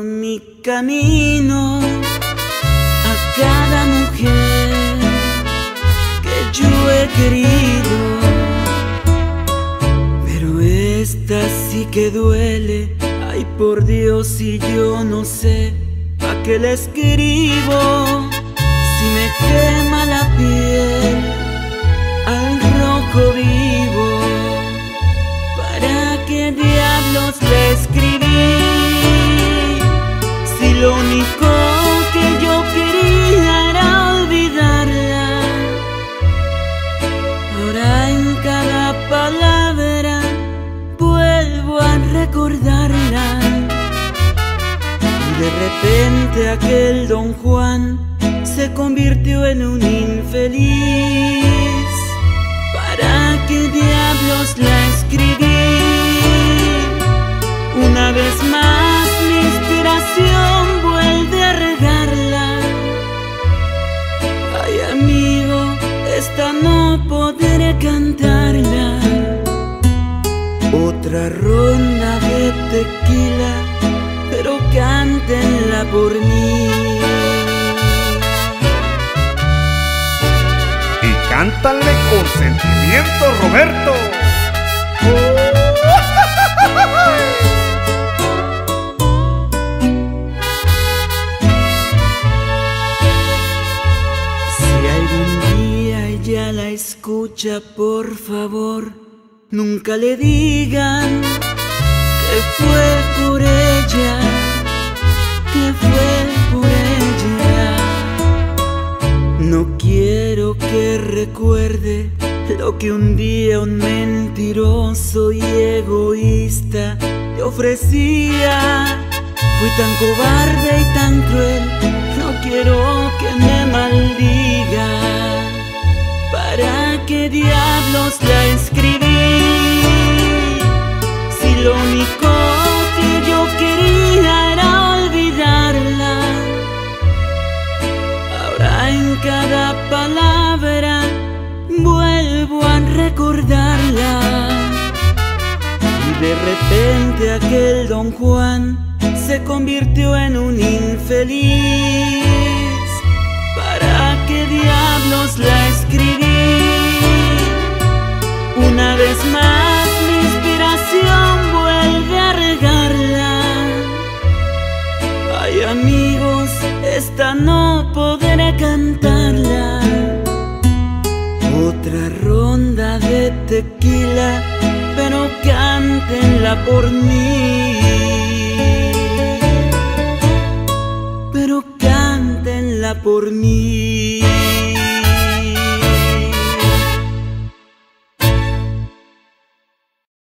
mi camino a cada mujer que yo he querido, pero esta sí que duele. Ay, por Dios, y yo no sé a qué le escribo. Si me quema la piel al rojo vivo, ¿para qué diablos le escribí? Si lo único que yo quería era olvidarla. Ahora en cada palabra vuelvo a recordarla. Y de repente aquel Don Juan se convirtió en un infeliz. ¿Para qué diablos la escribí? Una vez más mi inspiración vuelve a regarla. Ay, amigo, esta no podré cantarla. Otra ronda de tequila, pero cántenla por mí. Y cántale con sentimiento, Roberto. Si algún día ella la escucha, por favor, nunca le digan que fue por ella, que fue por ella. No quiero que recuerde lo que un día un mentiroso y egoísta le ofrecía. Fui tan cobarde y tan cruel, no quiero que me maldiga. ¿Para qué diablos la escribí? Si lo único que yo quería era olvidarla. Ahora en cada palabra vuelvo a recordarla. Y de repente aquel Don Juan se convirtió en un infeliz. ¿Para qué diablos la escribí? Una vez más mi inspiración vuelve a regarla. Ay, amigos, esta no podré cantarla. Otra ronda de tequila, pero cántenla por mí. Pero cántenla por mí.